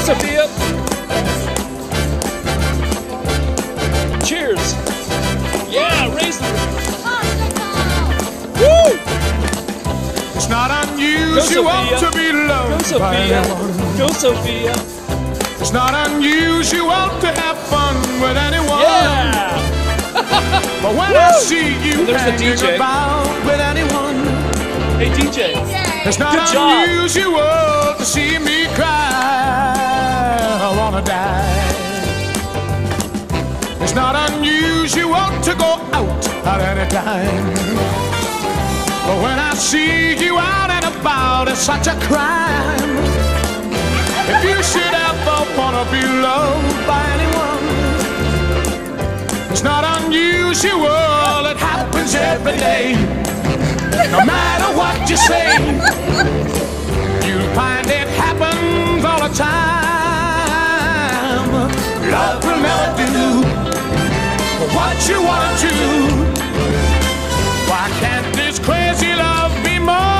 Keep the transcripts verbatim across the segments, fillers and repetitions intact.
Sophia. Cheers. Yeah, raise the Woo! It's not unusual to be loved Go, by Sophia. anyone. Go, Sophia. It's not unusual to have fun with anyone. Yeah. But when Woo! I see you There's the D hanging J. about with anyone, Hey, D J. it's not Good job. unusual to see me cry. I wanna die. It's not unusual to go out at any time. But when I see you out and about, it's such a crime. If you should ever wanna be loved by anyone, it's not unusual, it happens every day. No matter what you say, you'll find it happens all the time. Love will never do what you want to. Why can't this crazy love be more?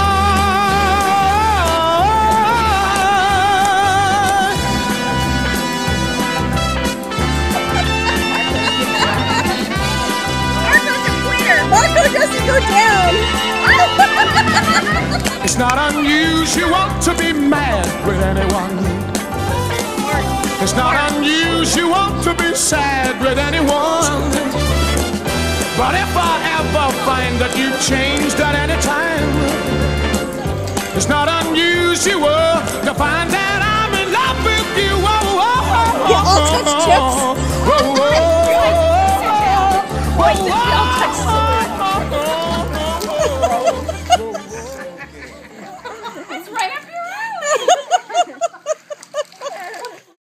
Marco doesn't go down. It's not unusual to be mad with anyone. It's not unusual to be sad with anyone. But if I ever find that you've changed at any time, it's not unusual to find that I'm in love with you. Oh, oh, oh, Yeah, I'll touch chips.